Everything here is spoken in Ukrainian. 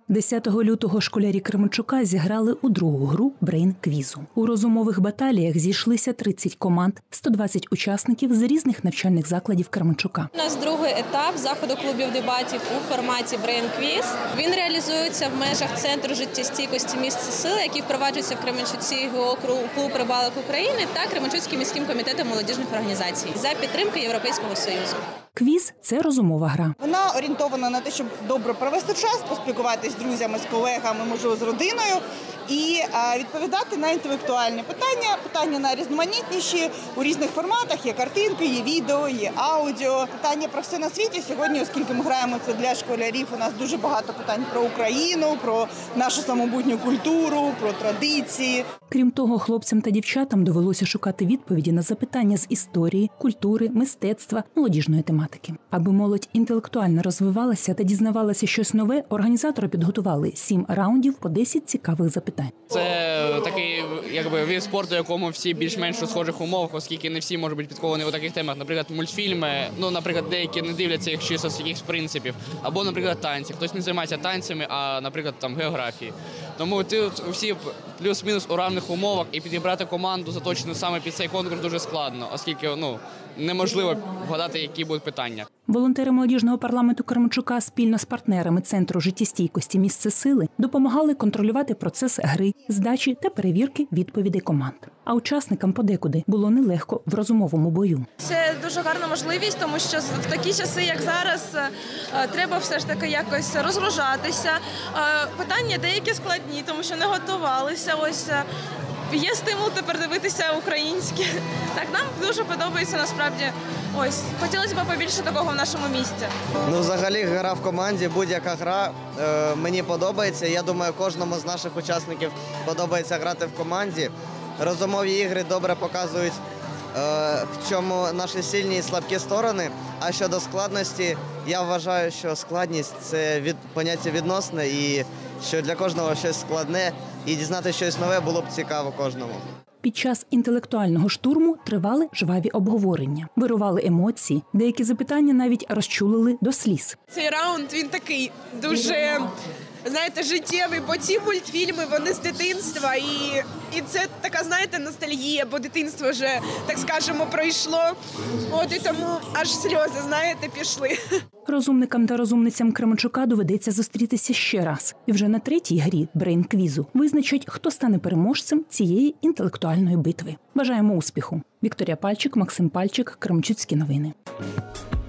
10 лютого школярі Кременчука зіграли у другу гру брейн-квізу. У розумових баталіях зійшлися 30 команд, 120 учасників з різних навчальних закладів Кременчука. У нас другий етап заходу клубів дебатів у форматі брейн-квіз. Він реалізується в межах Центру життєстійкості місце сили, який впроваджується в Кременчуці клуб рибалок України та Кременчуцьким міським комітетом молодіжних організацій за підтримки Європейського Союзу. Квіз – це розумова гра. Вона орієнтована на те, щоб добре провести час, поспілкуватися з друзями, з колегами, можливо, з родиною і відповідати на інтелектуальні питання на різноманітніші у різних форматах. Є картинки, є відео, є аудіо. Питання про все на світі. Сьогодні, оскільки ми граємо це для школярів, у нас дуже багато питань про Україну, про нашу самобутню культуру, про традиції. Крім того, хлопцям та дівчатам довелося шукати відповіді на запитання з історії, культури, мистецтва, молодіжної тематики. Аби молодь інтелектуально розвивалася та дізнавалася щось нове, організатори підготували 7 раундів по 10 цікавих запитань. Це такий вид спорту, якому всі більш-менш у схожих умовах, оскільки не всі можуть бути підковані у таких темах. Наприклад, мультфільми, наприклад, деякі не дивляться їх чисто з якихось принципів. Або, наприклад, танці. Хтось не займається танцями, а, наприклад, географії. Тому всі плюс-мінус у равних умовах і підібрати команду заточену саме під цей конкурс дуже складно, оскільки, неможливо вгадати, які будуть питання. Волонтери молодіжного парламенту Кременчука спільно з партнерами Центру життєстійкості місце сили допомагали контролювати процес гри, здачі та перевірки відповідей команд. А учасникам подекуди було нелегко в розумовому бою. Це дуже гарна можливість, тому що в такі часи, як зараз, треба все ж таки якось розгружатися. Питання деякі складні, тому що не готувалися. Ось є стимул тепер дивитися українське. Так, нам дуже подобається насправді. Ось, хотілося б побільше такого в нашому місті. Взагалі гра в команді, будь-яка гра мені подобається. Я думаю, кожному з наших учасників подобається грати в команді. Розумові ігри добре показують, в чому наші сильні і слабкі сторони. А щодо складності, я вважаю, що складність – це поняття відносне і що для кожного щось складне. І дізнатися щось нове було б цікаво кожному. Під час інтелектуального штурму тривали жваві обговорення. Вирували емоції, деякі запитання навіть розчулили до сліз. Цей раунд, він такий дуже, життєвий, бо ці мультфільми, вони з дитинства, і це така, ностальгія, бо дитинство вже, так скажемо, пройшло. І тому аж сльози, пішли. Розумникам та розумницям Кременчука доведеться зустрітися ще раз. І вже на третій грі брейн-квізу визначать, хто стане переможцем цієї інтелектуальної битви. Бажаємо успіху! Вікторія Пальчик, Максим Пальчик, Кременчуцькі новини.